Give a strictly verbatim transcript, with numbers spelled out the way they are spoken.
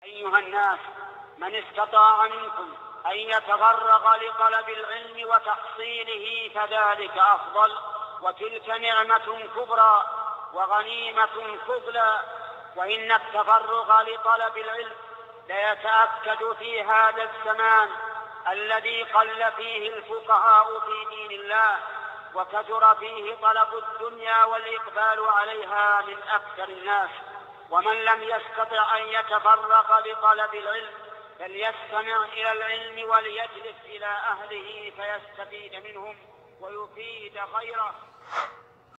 أيها الناس، من استطاع منكم أن يتفرغ لطلب العلم وتحصيله فذلك أفضل، وتلك نعمة كبرى وغنيمة فضلى. وإن التفرغ لطلب العلم ليتأكد في هذا الزمان الذي قل فيه الفقهاء في دين الله، وكثر فيه طلب الدنيا والإقبال عليها من أكثر الناس. ومن لم يستطع أن يتفرغ لطلب العلم فليستمع إلى العلم وليجلس إلى أهله فيستفيد منهم ويفيد غيره.